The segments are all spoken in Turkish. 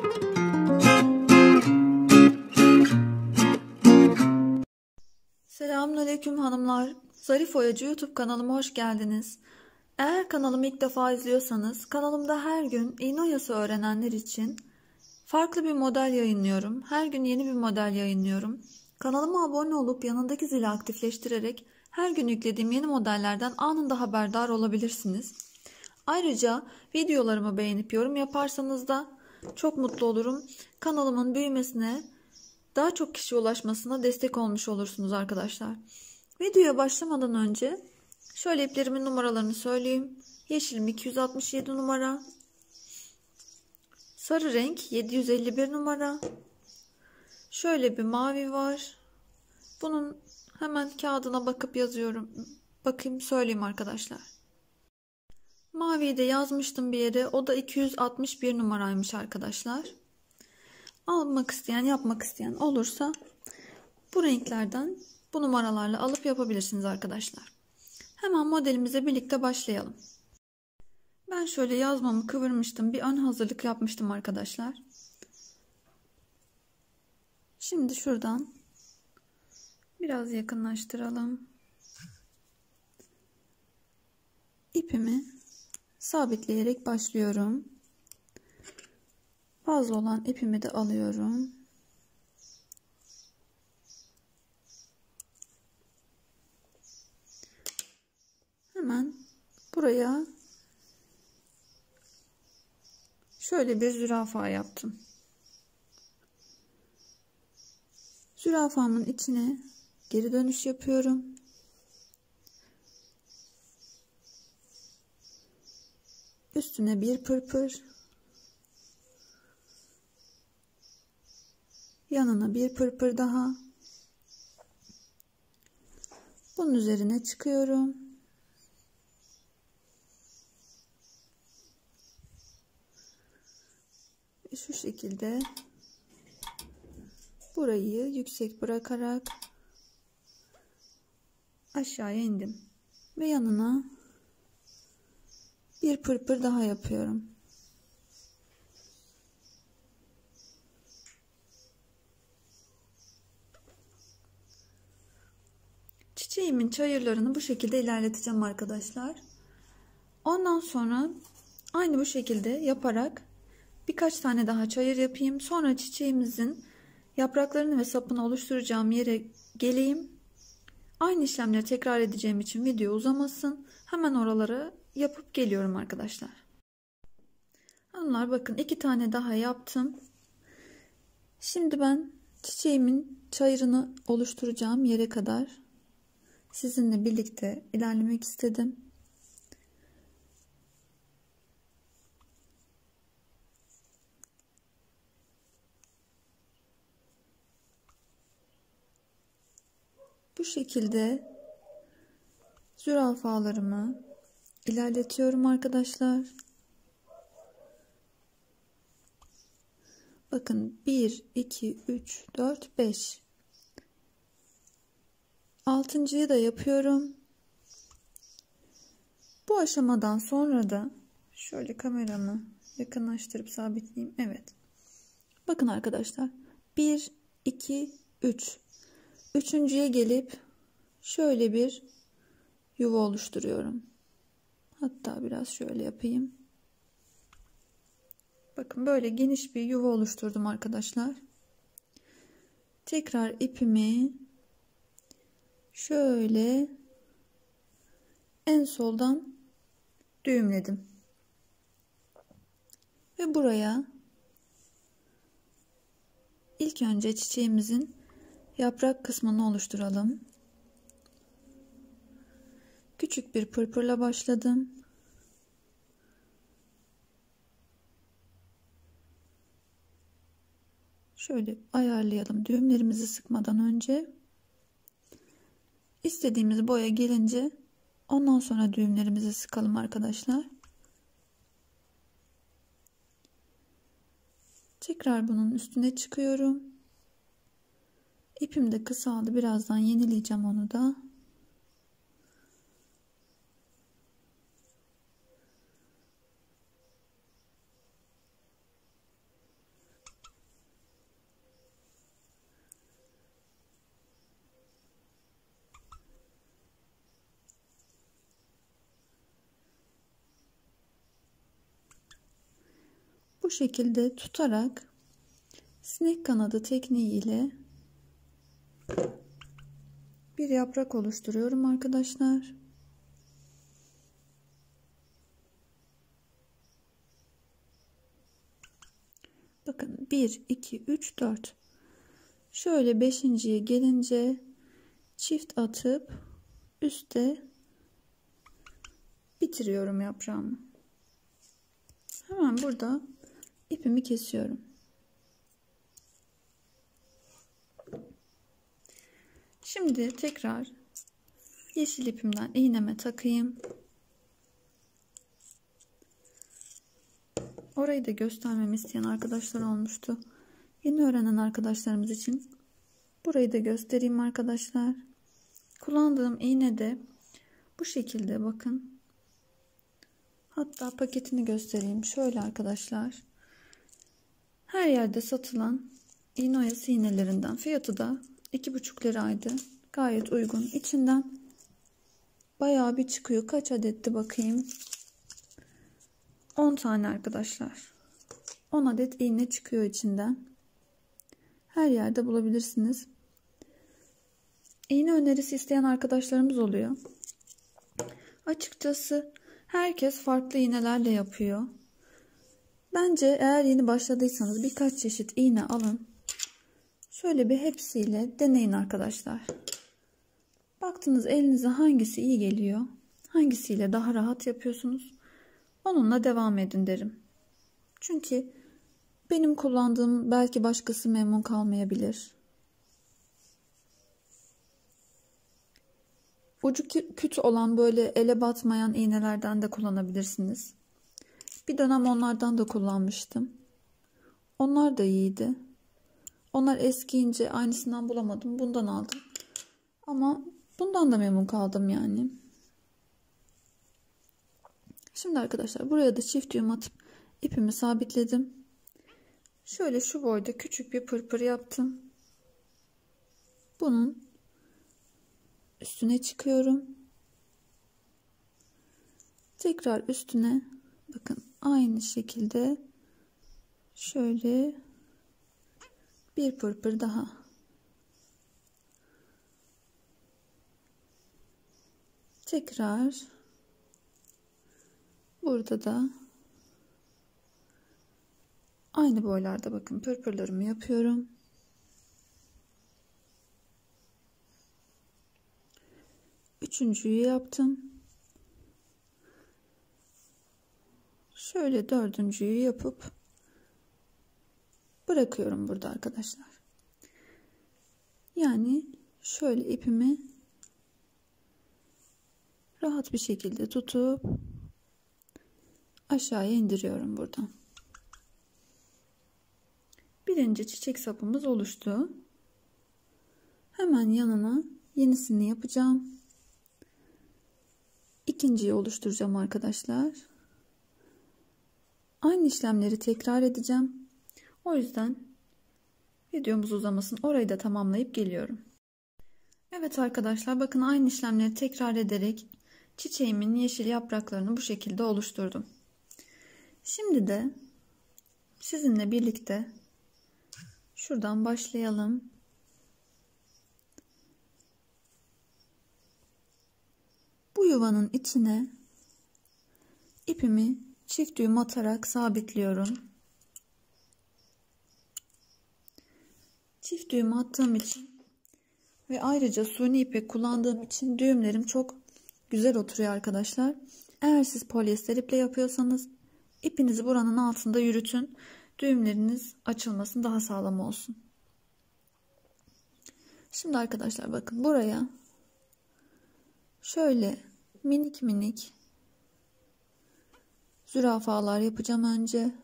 Selamünaleyküm hanımlar. Zarif Oyacı YouTube kanalıma hoş geldiniz. Eğer kanalımı ilk defa izliyorsanız kanalımda her gün iğne oyası öğrenenler için farklı bir model yayınlıyorum. Her gün yeni bir model yayınlıyorum. Kanalıma abone olup yanındaki zili aktifleştirerek her gün yüklediğim yeni modellerden anında haberdar olabilirsiniz. Ayrıca videolarımı beğenip yorum yaparsanız da çok mutlu olurum. Kanalımın büyümesine, daha çok kişiye ulaşmasına destek olmuş olursunuz arkadaşlar. Videoya başlamadan önce şöyle iplerimin numaralarını söyleyeyim. Yeşilim 267 numara. Sarı renk 751 numara. Şöyle bir mavi var. Bunun hemen kağıdına bakıp yazıyorum. Bakayım söyleyeyim arkadaşlar. Maviyi de yazmıştım bir yere. O da 261 numaraymış arkadaşlar. Almak isteyen, yapmak isteyen olursa bu renklerden bu numaralarla alıp yapabilirsiniz arkadaşlar. Hemen modelimize birlikte başlayalım. Ben şöyle yazmamı kıvırmıştım. Bir ön hazırlık yapmıştım arkadaşlar. Şimdi şuradan biraz yakınlaştıralım. İpimi sabitleyerek başlıyorum. Fazla olan ipimi de alıyorum. Hemen buraya şöyle bir zürafa yaptım. Zürafamın içine geri dönüş yapıyorum. Üstüne bir pırpır. Yanına bir pırpır daha. Bunun üzerine çıkıyorum. Ve şu şekilde burayı yüksek bırakarak aşağıya indim. Ve yanına bir pırpır daha yapıyorum. Çiçeğimin çayırlarını bu şekilde ilerleteceğim arkadaşlar. Ondan sonra aynı bu şekilde yaparak birkaç tane daha çayır yapayım. Sonra çiçeğimizin yapraklarını ve sapını oluşturacağım yere geleyim. Aynı işlemleri tekrar edeceğim için video uzamasın. Hemen oraları yapıp geliyorum arkadaşlar. Hanımlar bakın 2 tane daha yaptım. Şimdi ben çiçeğimin çayırını oluşturacağım yere kadar sizinle birlikte ilerlemek istedim. Bu şekilde zürafalarımı ilerletiyorum arkadaşlar. Bakın 1, 2, 3, 4, 5. 6.'yı da yapıyorum. Bu aşamadan sonra da şöyle kameramı yakınlaştırıp sabitleyeyim. Evet. Bakın arkadaşlar. 1, 2, 3. Üçüncüye gelip şöyle bir yuva oluşturuyorum. Hatta biraz şöyle yapayım. Bakın böyle geniş bir yuva oluşturdum arkadaşlar. Tekrar ipimi şöyle en soldan düğümledim. Ve buraya ilk önce çiçeğimizin yaprak kısmını oluşturalım. Küçük bir pırpırla başladım. Şöyle ayarlayalım düğümlerimizi sıkmadan önce. İstediğimiz boya gelince ondan sonra düğümlerimizi sıkalım arkadaşlar. Tekrar bunun üstüne çıkıyorum. İpim de kısaldı. Birazdan yenileyeceğim onu da. Bu şekilde tutarak sinek kanadı tekniği ile bir yaprak oluşturuyorum arkadaşlar. Bakın 1, 2, 3, 4. Şöyle 5.'ye gelince çift atıp üste bitiriyorum yaprağımı. Hemen burada ipimi kesiyorum. Şimdi tekrar yeşil ipimden iğneme takayım. Orayı da göstermemi isteyen arkadaşlar olmuştu. Yeni öğrenen arkadaşlarımız için burayı da göstereyim arkadaşlar. Kullandığım iğne de bu şekilde, bakın. Hatta paketini göstereyim. Şöyle arkadaşlar. Her yerde satılan iğne oyası iğnelerinden. Fiyatı da 2,5 liraydı. Gayet uygun. İçinden bayağı bir çıkıyor. Kaç adetti bakayım. 10 tane arkadaşlar. 10 adet iğne çıkıyor içinden. Her yerde bulabilirsiniz. İğne önerisi isteyen arkadaşlarımız oluyor. Açıkçası herkes farklı iğnelerle yapıyor. Bence eğer yeni başladıysanız birkaç çeşit iğne alın. Şöyle bir hepsiyle deneyin arkadaşlar. Baktınız elinize hangisi iyi geliyor, hangisiyle daha rahat yapıyorsunuz, onunla devam edin derim. Çünkü benim kullandığım belki başkası memnun kalmayabilir. Ucu küt olan böyle ele batmayan iğnelerden de kullanabilirsiniz. Bir dönem onlardan da kullanmıştım. Onlar da iyiydi. Onlar eskiyince aynısından bulamadım. Bundan aldım. Ama bundan da memnun kaldım yani. Şimdi arkadaşlar buraya da çift düğüm atıp ipimi sabitledim. Şöyle şu boyda küçük bir pırpır yaptım. Bunun üstüne çıkıyorum. Tekrar üstüne bakın aynı şekilde şöyle bir pırpır daha. Tekrar burada da aynı boylarda bakın pırpırlarımı yapıyorum. Üçüncüyü yaptım. Şöyle dördüncüyü yapıp bırakıyorum burada arkadaşlar. Yani şöyle ipimi rahat bir şekilde tutup aşağıya indiriyorum buradan. Birinci çiçek sapımız oluştu. Hemen yanına yenisini yapacağım. İkinciyi oluşturacağım arkadaşlar. Aynı işlemleri tekrar edeceğim. O yüzden videomuz uzamasın. Orayı da tamamlayıp geliyorum. Evet arkadaşlar, bakın aynı işlemleri tekrar ederek çiçeğimin yeşil yapraklarını bu şekilde oluşturdum. Şimdi de sizinle birlikte şuradan başlayalım. Bu yuvanın içine ipimi çift düğüm atarak sabitliyorum. Çift düğüm attığım için ve ayrıca suni ipek kullandığım için düğümlerim çok güzel oturuyor arkadaşlar. Eğer siz polyester iple yapıyorsanız ipinizi buranın altında yürütün. Düğümleriniz açılmasın, daha sağlam olsun. Şimdi arkadaşlar bakın buraya şöyle minik minik zürafalar yapacağım önce.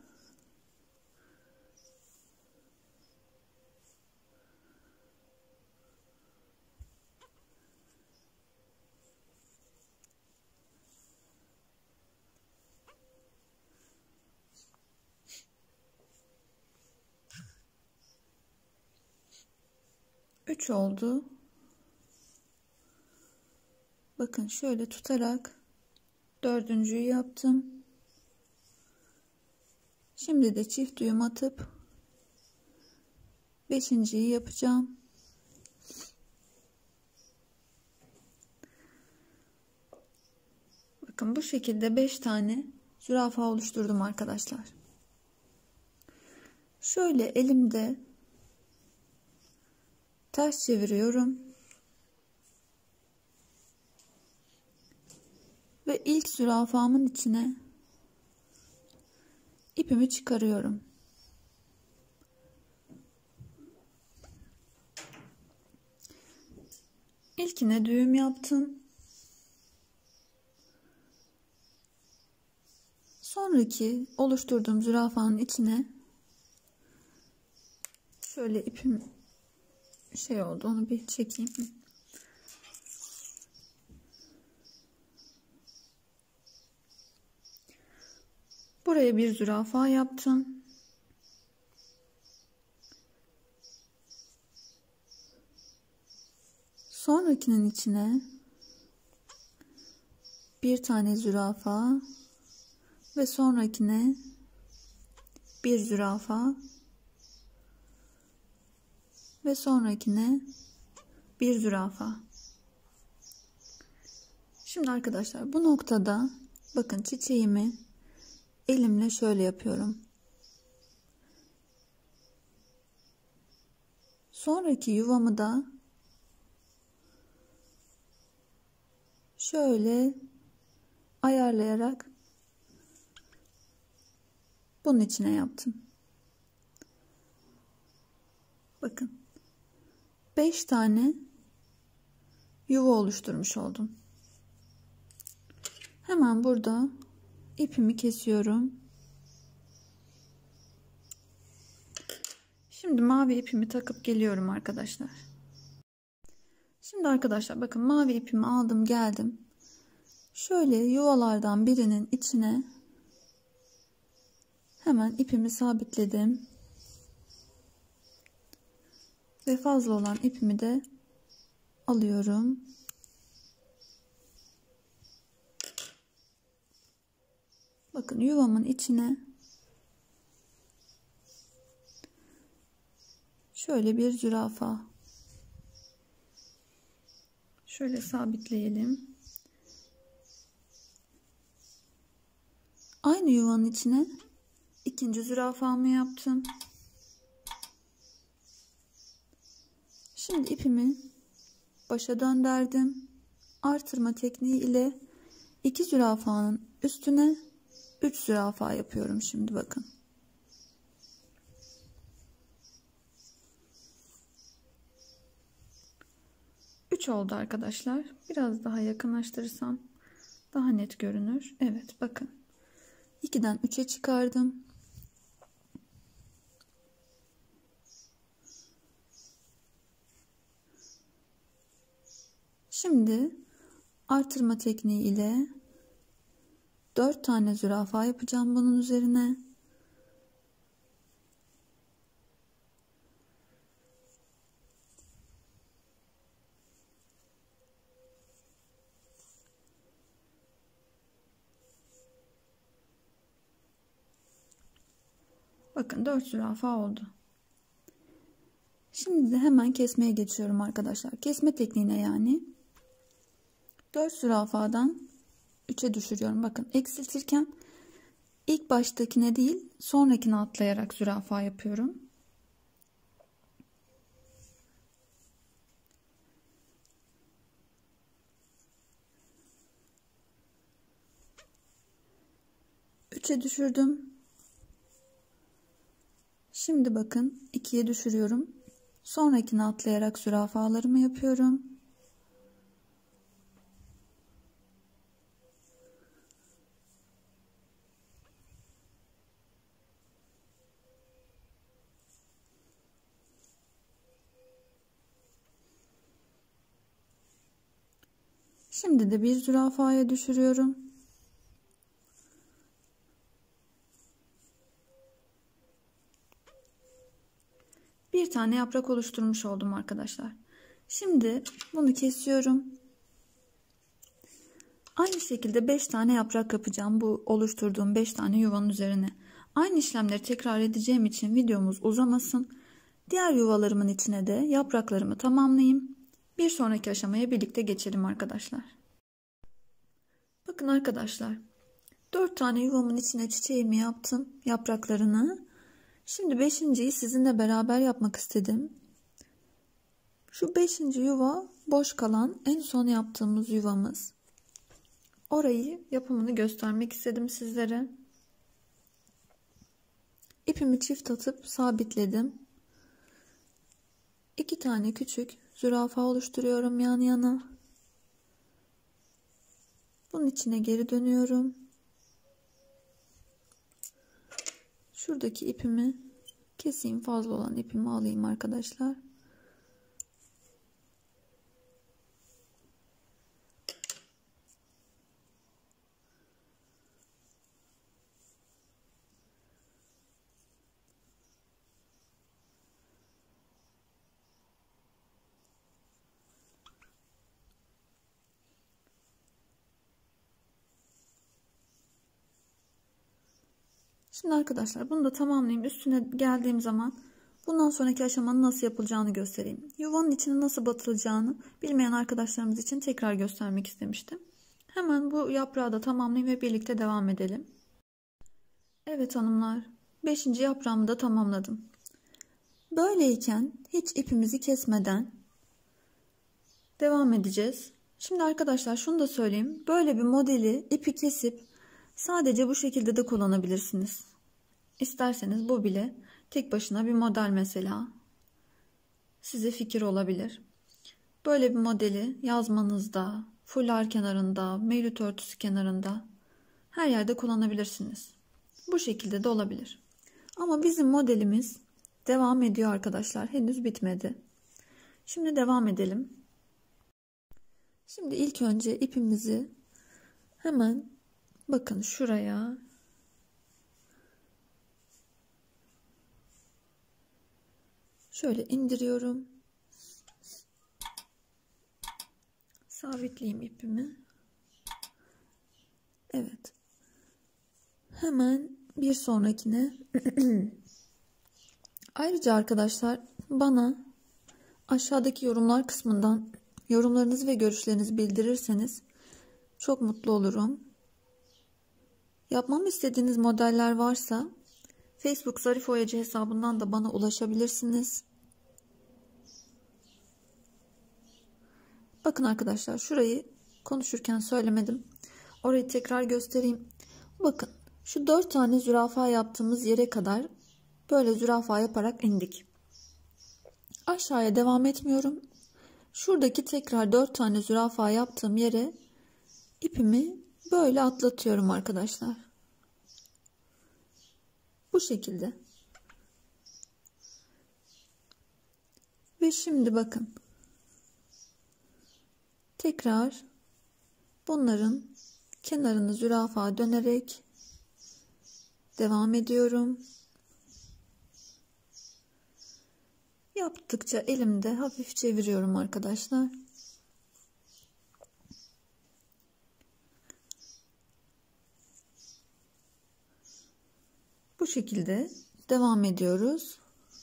Üç oldu. Bakın şöyle tutarak dördüncüyü yaptım. Şimdi de çift düğüm atıp 5.'yi yapacağım. Bakın bu şekilde 5 tane zürafa oluşturdum arkadaşlar. Şöyle elimde ters çeviriyorum. Ve ilk zürafamın içine ipimi çıkarıyorum. İlkine düğüm yaptım. Sonraki oluşturduğum zürafanın içine şöyle ipim şey oldu, onu bir çekeyim. Buraya bir zürafa yaptım. Sonrakinin içine bir tane zürafa ve sonrakine bir zürafa ve sonrakine bir zürafa. Şimdi arkadaşlar bu noktada bakın çiçeğimi elimle şöyle yapıyorum. Sonraki yuvamı da şöyle ayarlayarak bunun içine yaptım. Bakın 5 tane yuva oluşturmuş oldum. Hemen burada ipimi kesiyorum. Şimdi mavi ipimi takıp geliyorum arkadaşlar. Şimdi arkadaşlar bakın mavi ipimi aldım geldim. Şöyle yuvalardan birinin içine hemen ipimi sabitledim. Ve fazla olan ipimi de alıyorum. Bakın yuvamın içine şöyle bir zürafa. Şöyle sabitleyelim. Aynı yuvanın içine ikinci zürafamı yaptım. Şimdi ipimi başa döndürdüm. Artırma tekniği ile 2 zürafanın üstüne 3 zürafa yapıyorum şimdi bakın. Üç oldu arkadaşlar. Biraz daha yakınlaştırırsam daha net görünür. Evet bakın. 2'den 3'e çıkardım. Şimdi artırma tekniği ile 4 tane zürafa yapacağım bunun üzerine. Bakın 4 zürafa oldu. Şimdi de hemen kesmeye geçiyorum arkadaşlar. Kesme tekniğine yani. 4 zürafadan 3'e düşürüyorum. Bakın eksiltirken ilk baştakine değil sonrakine atlayarak zürafa yapıyorum. Üçe düşürdüm. Şimdi bakın 2'ye düşürüyorum. Sonrakine atlayarak zürafalarımı yapıyorum. Şimdi de bir zürafaya düşürüyorum. Bir tane yaprak oluşturmuş oldum arkadaşlar. Şimdi bunu kesiyorum. Aynı şekilde 5 tane yaprak yapacağım bu oluşturduğum 5 tane yuvanın üzerine. Aynı işlemleri tekrar edeceğim için videomuz uzamasın. Diğer yuvalarımın içine de yapraklarımı tamamlayayım. Bir sonraki aşamaya birlikte geçelim arkadaşlar. Bakın arkadaşlar, 4 tane yuvamın içine çiçeğimi yaptım, yapraklarını. Şimdi 5.'yi sizinle beraber yapmak istedim. Şu 5. yuva boş kalan en son yaptığımız yuvamız. Orayı yapımını göstermek istedim sizlere. İpimi çift atıp sabitledim. 2 tane küçük zürafa oluşturuyorum yan yana. Bunun içine geri dönüyorum. Şuradaki ipimi keseyim, fazla olan ipimi alayım arkadaşlar. Şimdi arkadaşlar bunu da tamamlayayım. Üstüne geldiğim zaman bundan sonraki aşamanın nasıl yapılacağını göstereyim. Yuvanın içine nasıl batılacağını bilmeyen arkadaşlarımız için tekrar göstermek istemiştim. Hemen bu yaprağı da tamamlayayım ve birlikte devam edelim. Evet hanımlar, 5. yaprağımı da tamamladım. Böyleyken hiç ipimizi kesmeden devam edeceğiz. Şimdi arkadaşlar şunu da söyleyeyim. Böyle bir modeli ipi kesip sadece bu şekilde de kullanabilirsiniz. İsterseniz bu bile tek başına bir model mesela. Size fikir olabilir. Böyle bir modeli yazmanızda, fular kenarında, mevlüt örtüsü kenarında her yerde kullanabilirsiniz. Bu şekilde de olabilir. Ama bizim modelimiz devam ediyor arkadaşlar. Henüz bitmedi. Şimdi devam edelim. Şimdi ilk önce ipimizi hemen bakın şuraya şöyle indiriyorum. Sabitleyeyim ipimi. Evet. Hemen bir sonrakine. Ayrıca arkadaşlar bana aşağıdaki yorumlar kısmından yorumlarınızı ve görüşlerinizi bildirirseniz çok mutlu olurum. Yapmamı istediğiniz modeller varsa Facebook Zarif Oyacı hesabından da bana ulaşabilirsiniz. Bakın arkadaşlar şurayı konuşurken söylemedim. Orayı tekrar göstereyim. Bakın şu 4 tane zürafa yaptığımız yere kadar böyle zürafa yaparak indik. Aşağıya devam etmiyorum. Şuradaki tekrar 4 tane zürafa yaptığım yere ipimi böyle atlatıyorum arkadaşlar. Bu şekilde. Ve şimdi bakın. Tekrar bunların kenarını zürafa dönerek devam ediyorum. Yaptıkça elimde hafif çeviriyorum arkadaşlar. Bu şekilde devam ediyoruz.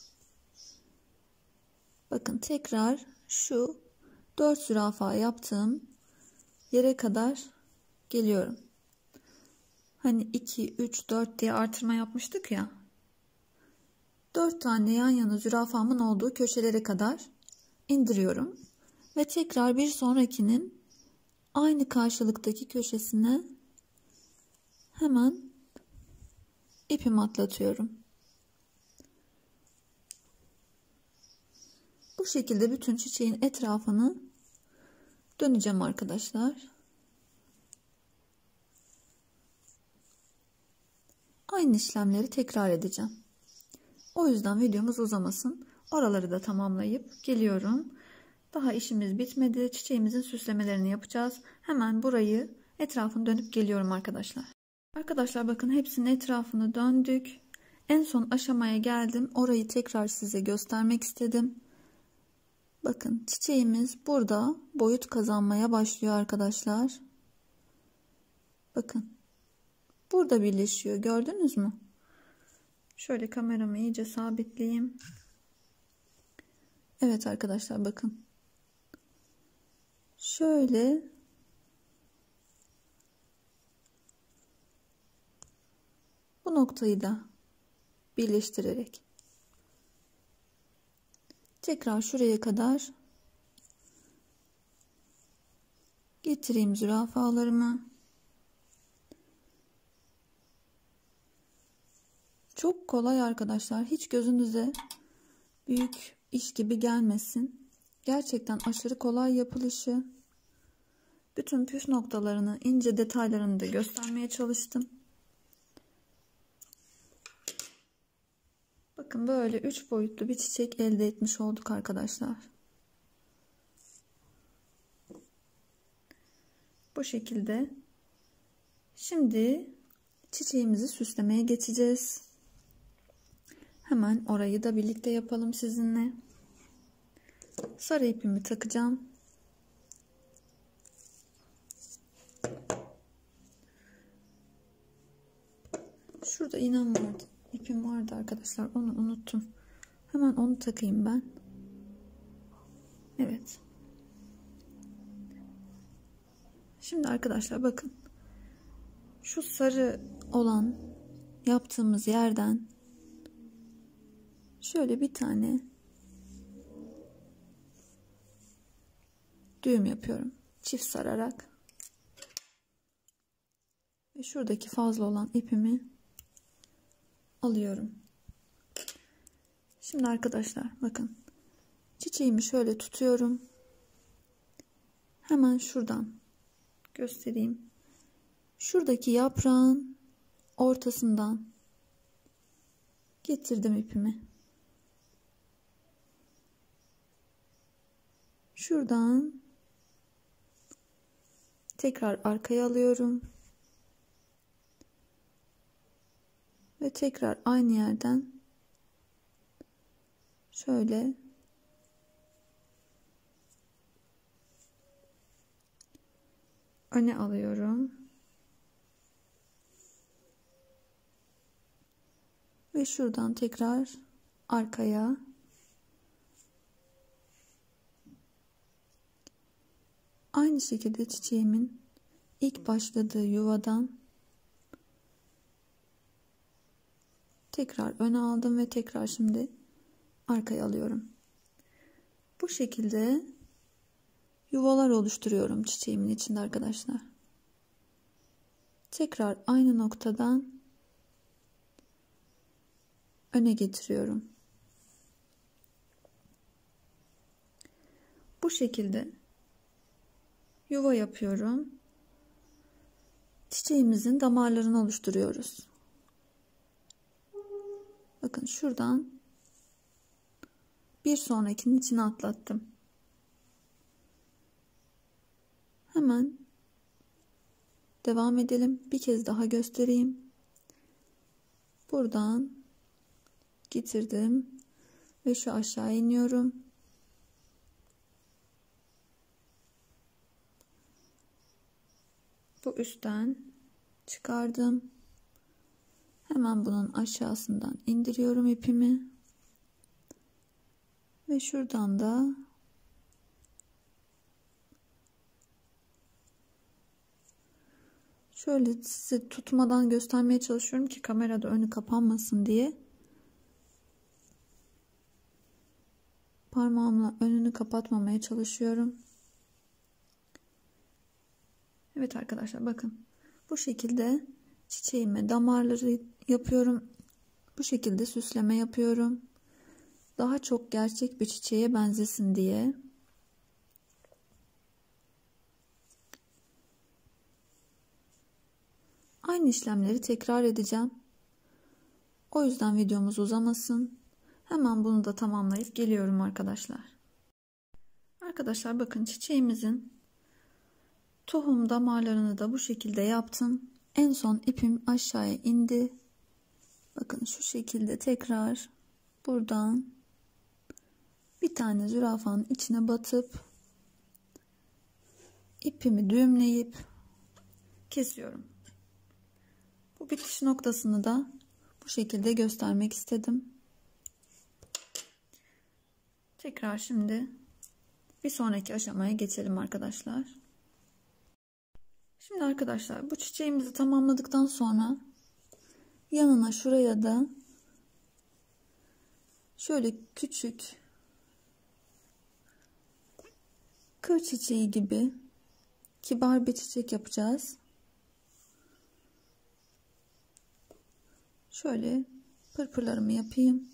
Bakın tekrar şu 4 zürafa yaptığım yere kadar geliyorum. Hani 2, 3, 4 diye artırma yapmıştık ya. 4 tane yan yana zürafamın olduğu köşelere kadar indiriyorum. Ve tekrar bir sonrakinin aynı karşılıktaki köşesine hemen ipimi atlatıyorum. Bu şekilde bütün çiçeğin etrafını döneceğim arkadaşlar. Aynı işlemleri tekrar edeceğim. O yüzden videomuz uzamasın. Oraları da tamamlayıp geliyorum. Daha işimiz bitmedi. Çiçeğimizin süslemelerini yapacağız. Hemen burayı etrafını dönüp geliyorum arkadaşlar. Arkadaşlar bakın hepsinin etrafını döndük. En son aşamaya geldim. Orayı tekrar size göstermek istedim. Bakın çiçeğimiz burada boyut kazanmaya başlıyor arkadaşlar. Bakın. Burada birleşiyor. Gördünüz mü? Şöyle kameramı iyice sabitleyeyim. Evet arkadaşlar bakın. Şöyle bu noktayı da birleştirerek tekrar şuraya kadar getireyim zürafalarımı. Çok kolay arkadaşlar. Hiç gözünüze büyük iş gibi gelmesin. Gerçekten aşırı kolay yapılışı. Bütün püf noktalarını, ince detaylarını da göstermeye çalıştım. Bakın böyle 3 boyutlu bir çiçek elde etmiş olduk arkadaşlar. Bu şekilde. Şimdi çiçeğimizi süslemeye geçeceğiz. Hemen orayı da birlikte yapalım sizinle. Sarı ipimi takacağım. Şurada iğnem vardı. İpim vardı arkadaşlar. Onu unuttum. Hemen onu takayım ben. Evet. Şimdi arkadaşlar bakın. Şu sarı olan yaptığımız yerden şöyle bir tane düğüm yapıyorum. Çift sararak. Ve şuradaki fazla olan ipimi alıyorum. Şimdi arkadaşlar bakın. Çiçeğimi şöyle tutuyorum. Hemen şuradan göstereyim. Şuradaki yaprağın ortasından getirdim ipimi. Şuradan tekrar arkaya alıyorum. Ve tekrar aynı yerden şöyle öne alıyorum. Ve şuradan tekrar arkaya aynı şekilde çiçeğimin ilk başladığı yuvadan tekrar öne aldım ve tekrar şimdi arkaya alıyorum. Bu şekilde yuvalar oluşturuyorum çiçeğimin içinde arkadaşlar. Tekrar aynı noktadan öne getiriyorum. Bu şekilde yuva yapıyorum. Çiçeğimizin damarlarını oluşturuyoruz. Bakın şuradan bir sonrakinin içine atlattım. Hemen devam edelim. Bir kez daha göstereyim. Buradan getirdim ve şu aşağı iniyorum. Bu üstten çıkardım. Hemen bunun aşağısından indiriyorum ipimi. Ve şuradan da şöyle size tutmadan göstermeye çalışıyorum ki kamerada önü kapanmasın diye. Parmağımla önünü kapatmamaya çalışıyorum. Evet arkadaşlar bakın. Bu şekilde çiçeğime damarları yapıyorum. Bu şekilde süsleme yapıyorum. Daha çok gerçek bir çiçeğe benzesin diye. Aynı işlemleri tekrar edeceğim. O yüzden videomuz uzamasın. Hemen bunu da tamamlayıp geliyorum arkadaşlar. Arkadaşlar bakın çiçeğimizin tohum damarlarını da bu şekilde yaptım. En son ipim aşağıya indi. Bakın şu şekilde tekrar buradan bir tane zürafanın içine batıp ipimi düğümleyip kesiyorum. Bu bitiş noktasını da bu Bu şekilde göstermek istedim. Tekrar şimdi bir sonraki aşamaya geçelim arkadaşlar. Şimdi arkadaşlar bu çiçeğimizi tamamladıktan sonra yanına şuraya da şöyle küçük kır çiçeği gibi kibar bir çiçek yapacağız. Şöyle pırpırlarımı yapayım.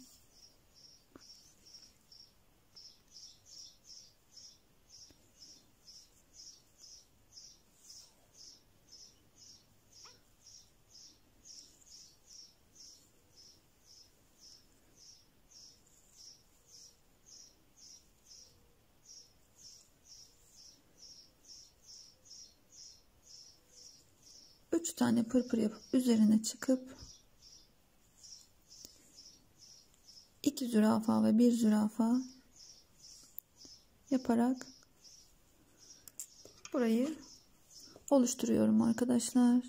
Üç tane pırpır yapıp üzerine çıkıp 2 zürafa ve 1 zürafa yaparak burayı oluşturuyorum arkadaşlar.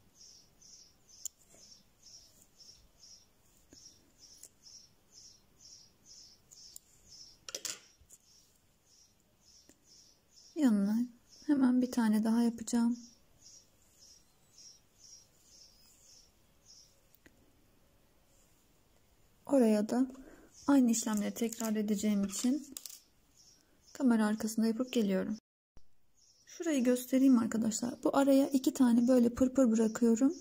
Yanına hemen bir tane daha yapacağım. Oraya da aynı işlemleri tekrar edeceğim için kamera arkasında yapıp geliyorum. Şurayı göstereyim arkadaşlar. Bu araya 2 tane böyle pırpır bırakıyorum.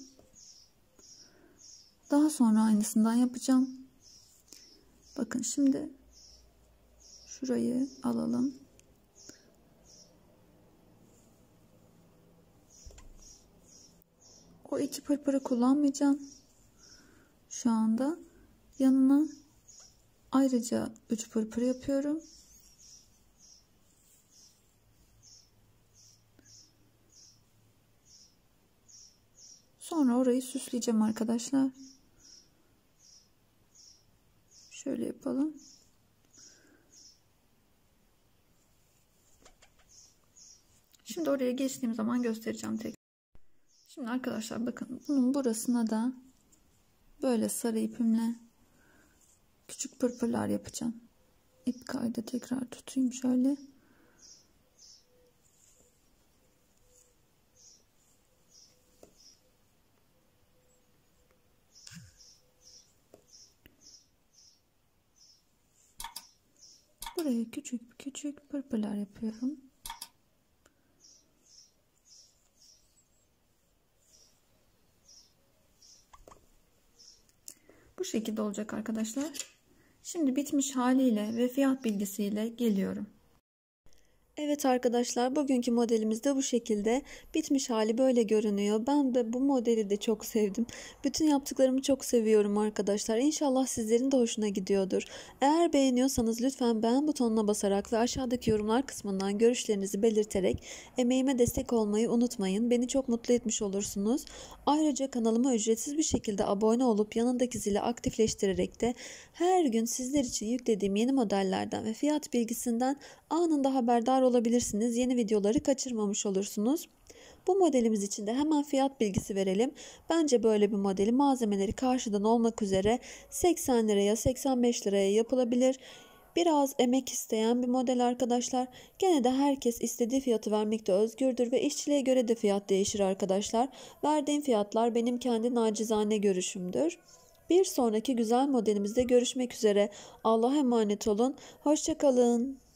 Daha sonra aynısından yapacağım. Bakın şimdi şurayı alalım. O 2 pırpırı kullanmayacağım. Şu anda yanına ayrıca 3 pırpır yapıyorum. Sonra orayı süsleyeceğim arkadaşlar. Şöyle yapalım. Şimdi oraya geçtiğim zaman göstereceğim tekrar. Şimdi arkadaşlar bakın bunun burasına da böyle sarı ipimle küçük pırpırlar yapacağım. İp kaydı tekrar tutayım şöyle. Buraya küçük küçük pırpırlar yapıyorum. Bu şekilde olacak arkadaşlar. Şimdi bitmiş haliyle ve fiyat bilgisiyle geliyorum. Evet arkadaşlar, bugünkü modelimiz de bu şekilde. Bitmiş hali böyle görünüyor. Ben de bu modeli de çok sevdim. Bütün yaptıklarımı çok seviyorum arkadaşlar. İnşallah sizlerin de hoşuna gidiyordur. Eğer beğeniyorsanız lütfen beğen butonuna basarak ve aşağıdaki yorumlar kısmından görüşlerinizi belirterek emeğime destek olmayı unutmayın. Beni çok mutlu etmiş olursunuz. Ayrıca kanalıma ücretsiz bir şekilde abone olup yanındaki zili aktifleştirerek de her gün sizler için yüklediğim yeni modellerden ve fiyat bilgisinden anında haberdar olabilirsiniz. Yeni videoları kaçırmamış olursunuz. Bu modelimiz için de hemen fiyat bilgisi verelim. Bence böyle bir modeli malzemeleri karşıdan olmak üzere 80 liraya 85 liraya yapılabilir. Biraz emek isteyen bir model arkadaşlar. Gene de herkes istediği fiyatı vermekte özgürdür ve işçiliğe göre de fiyat değişir arkadaşlar. Verdiğim fiyatlar benim kendi nacizane görüşümdür. Bir sonraki güzel modelimizde görüşmek üzere. Allah'a emanet olun. Hoşça kalın.